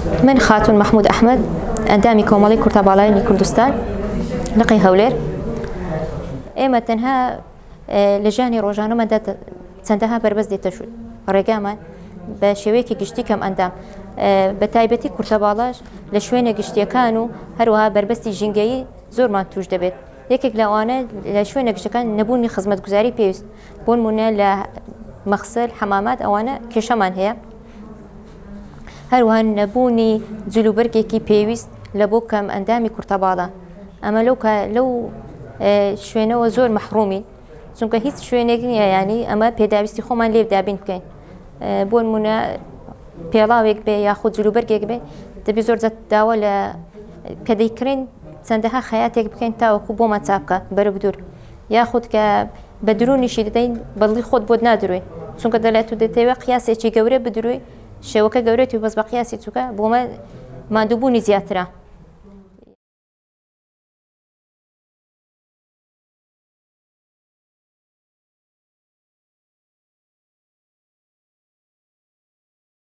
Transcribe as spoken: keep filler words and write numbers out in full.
من خاتون محمود أحمد أندامي كومالي كورتابالايني كردستان لقي هولير إما تنها لجاني روجانو من دات سندها بربز دي تشوي رجاما بشويكي قشتي كم أندام بتايبتي كورتابالاش لشوينا قشتي كانوا هروها بربستي جنجي زور ما توش دبت يكك لوانا لشوينا قشتي كان نبوني خدمة جزاري بيوس بون منا لمغسل حمامات أوانا كشمان هي هروها نبوني زلو بركي بيوس لبو كم أندامي كورتابالا أما لو لو شوينا وزور محرومين چونکە هیچ شوێنێکی یعنی ئەمە پێداویستی خۆمان لێ دابین بکەین بۆ نمونە پێڵاوێک بێ یاخود جلوبەرگێک بێ دەبێ زۆر داوە لە کە دەیکڕین چەندەها خەیاتێک بکەین تاوەکو بۆمە چاپکە بەرەو دوور یاخود کە بە درۆنیشی دەدەین بەڵی خۆت بۆت نادروێ چونکە دەڵێت و دەتەوێت قیاسێکی گەورە بدروێ شێوەکە گەورێتی و بەس بە قیاسی چووکە بۆمە ماندووبوونی زیاترە.